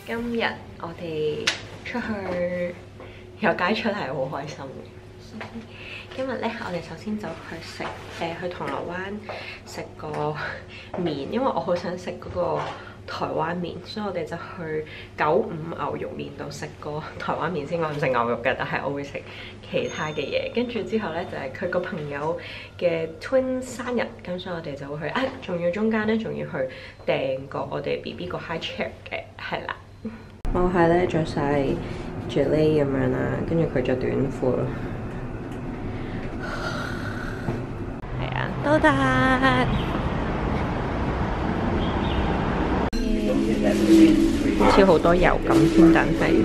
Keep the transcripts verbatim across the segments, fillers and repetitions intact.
今日我哋出去有街出係好開心嘅。今日咧，我哋首先就去食誒、呃、去銅鑼灣食個麵，因為我好想食嗰個台灣麵，所以我哋就去九五牛肉麵度食個台灣麵先。我唔食牛肉嘅，但係我會食其他嘅嘢。跟住之後咧，就係佢個朋友嘅 twin 生日，咁所以我哋就會去啊，仲要中間咧，仲要去訂個我哋 B B 個 high chair 嘅，係啦。我係咧着晒 gilet 咁樣啦，跟住佢着短褲咯。係啊，到達。好似好多油咁添，但係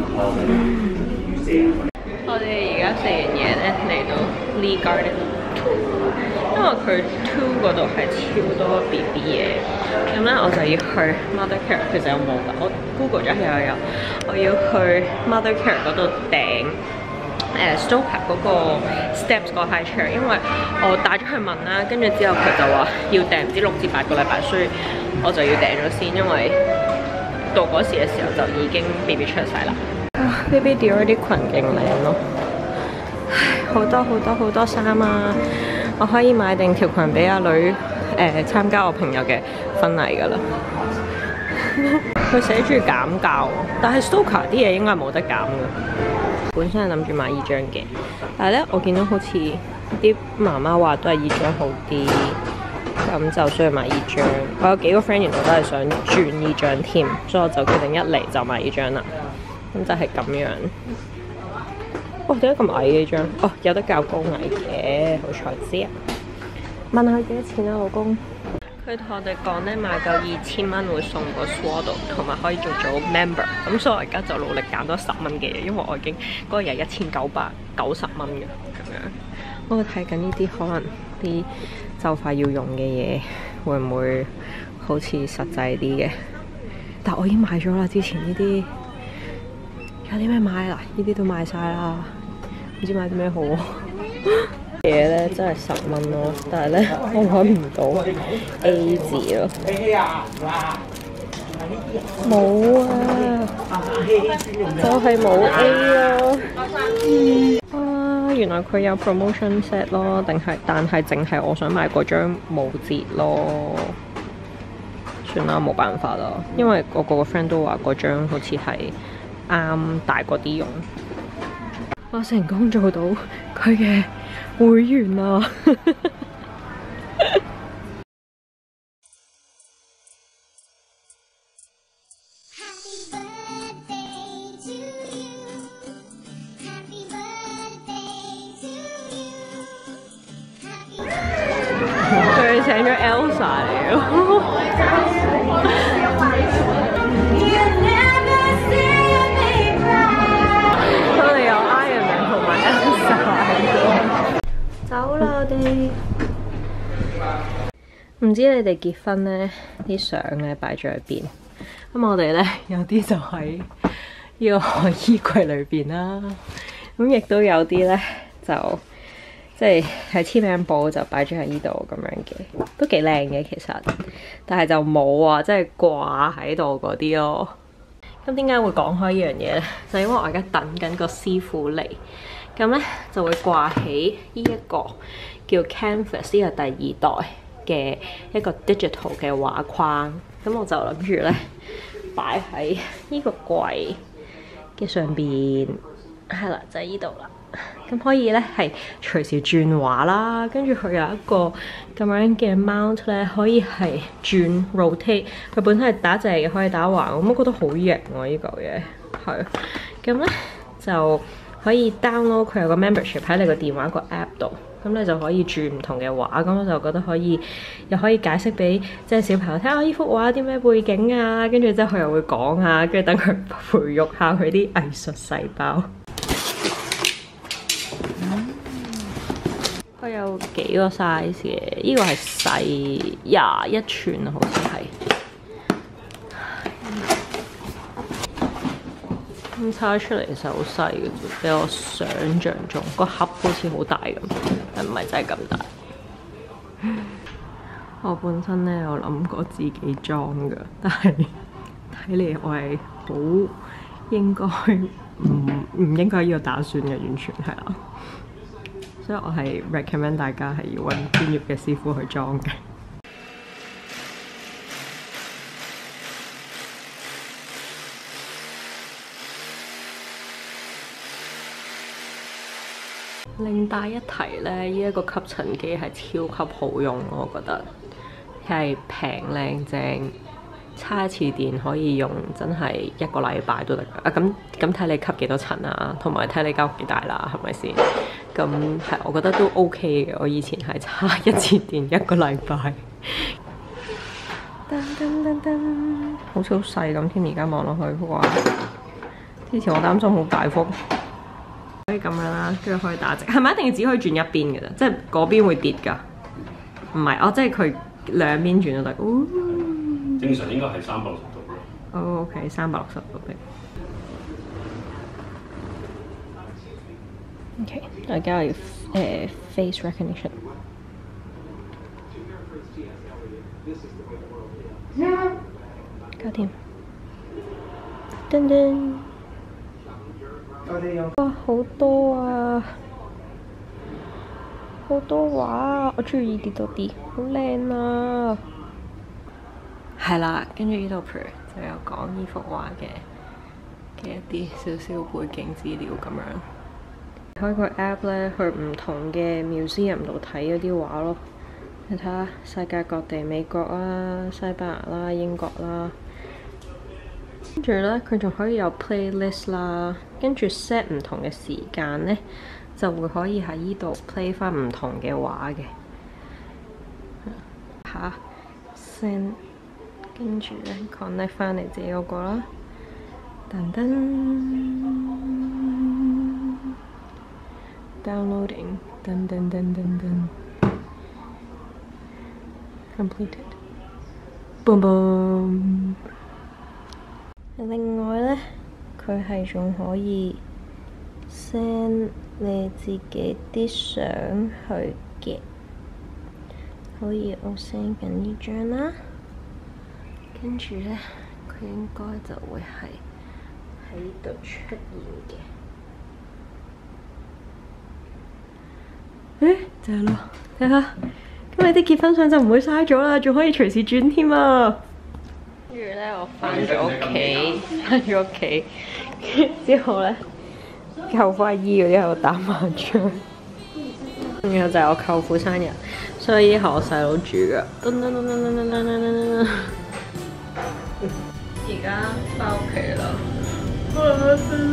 我哋而家食完嘢咧，嚟到 Lee Garden Two， 因為佢 Two 嗰度係超多 B B 嘢，咁咧我就要去 Mother Care， 其實有冇㗎？我 Google 咗係有有，我要去 Mother Care 嗰度訂誒 Stoker 嗰個 Steps 個 high chair， 因為我帶咗去問啦，跟住之後佢就話要訂唔知六至八個禮拜，所以我就要訂咗先，因為到嗰時嘅時候就已經 B B 出晒啦。啊 ，Baby Dior 啲裙勁靚咯，好多好多好多衫啊！我可以買定條裙俾阿女誒、呃、參加我朋友嘅婚禮㗎啦。佢寫住減價，但係 Stoker 啲嘢應該係冇得減㗎。本身係諗住買依張嘅，但係咧我見到好似啲媽媽話都係依張好啲。咁就需要買依張，我有幾個 friend 原來都係想轉依張添，所以我就決定一嚟就買依張啦。咁就係咁樣。哦，點解咁矮嘅依張？哦，有得較高矮嘅，好彩知啊！問下幾多錢啊，老公？佢同我哋講咧，買夠二千蚊會送個 Swaddle， 同埋可以做做 member。咁所以我而家就努力揀多十蚊嘅嘢，因為我已經嗰個日一千九百九十蚊嘅咁樣。我睇緊呢啲可能啲就快要用嘅嘢，會唔會好似實際啲嘅？但我已經買咗啦，之前呢啲有啲咩買啦？呢啲都買晒啦，唔知買啲咩好嘢咧，真係十蚊咯，但係咧我揾唔到 A 字咯，冇啊，就係冇 A 咯。啊，原來佢有 promotion set 咯，定係但係淨係我想買嗰張冇折咯。算啦，冇辦法啦，因為我個個 friend 都話嗰張好似係啱大個啲用。我成功做到佢嘅會員啦！佢請咗 Elsa 嚟咯。我哋有 Iron Man 同埋 Elsa 走啦我哋。唔知你哋結婚咧啲相咧擺咗喺邊？咁我哋咧有啲就喺呢個衣櫃裏邊啦，咁亦都有啲咧就即係喺簽名簿就擺咗喺呢度咁樣嘅，都幾靚嘅其實，但係就冇啊，即係掛喺度嗰啲咯。咁點解會講開呢樣嘢咧？就因為我而家等緊個師傅嚟，咁咧就會掛起呢一個叫 Canvas 呢個第二代嘅一個 digital 嘅畫框，咁我就諗住咧擺喺呢個櫃嘅上邊，係啦，就喺呢度啦。咁可以咧係隨時轉畫啦，跟住佢有一個咁樣嘅 mount 咧，可以係轉 rotate。佢本身係打直嘅，可以打橫，咁我覺得好型喎呢嚿嘢。係，咁咧就可以 download 佢有個 membership 喺你個電話個 app 度。咁你就可以轉唔同嘅畫，咁我就覺得可以，又可以解釋俾即係小朋友睇下呢幅畫啲咩背景啊，跟住之後佢又會講啊，跟住等佢培育下佢啲藝術細胞。佢有幾個 size 嘅，呢個係細廿一寸啊，好似係。咁拆出嚟其實好細嘅啫，比我想像中個盒好似好大咁，但唔係真係咁大。我本身咧有諗過自己裝㗎，但係睇嚟我係好應該唔唔應該要打算嘅，完全係啦。所以我係 recommend 大家係要揾專業嘅師傅去裝嘅。另帶一提咧，呢、這、一個吸塵機係超級好用，我覺得係平靚正，叉一次電可以用真係一個禮拜都得㗎。啊咁咁睇你吸幾多塵啊，同埋睇你間屋幾大啦，係咪先？咁係我覺得都 OK 嘅。我以前係叉一次電一個禮拜。噔噔噔噔，好似好細咁添，而家望落去哇！之前我擔心好大幅。可以咁樣啦，跟住可以打直，係咪一定只可以轉一邊嘅啫？即係嗰邊會跌㗎？唔係，哦，即係佢兩邊轉都得。哦， 正常應該係三百六十度咯。 哦 ，OK， 三百六十度嘅。OK， 大家要誒 face recognition。搞掂。噔噔。哇，好多啊！好多畫啊！我中意呢啲多啲，好靚啊！係啦，跟住呢度 per 就有講呢幅畫嘅嘅一啲少少背景資料咁樣。開個 app 咧，去唔同嘅 museum 度睇嗰啲畫咯。你睇下世界各地，美國啦、西班牙啦、英國啦。跟住咧，佢仲可以有 playlist 啦，跟住 set 唔同嘅時間咧，就會可以喺依度 play 翻唔同嘅畫嘅。嚇 send， 跟住咧 connect 翻嚟自己嗰個啦。噔噔 ，downloading， 噔噔噔噔噔 ，completed，boom boom。另外咧，佢係仲可以 send 你自己啲相去嘅，好似我 send 緊呢張啦，跟住咧佢應該就會係喺呢度出現嘅。誒，就係咯，睇下，咁你啲結婚相就唔會嘥咗啦，仲可以隨時轉添啊！跟住咧，我翻咗屋企，翻咗屋企之後咧，舅父阿姨嗰啲喺度打麻將，然後就係我舅父生日，所以係我細佬煮㗎。而家翻屋企啦，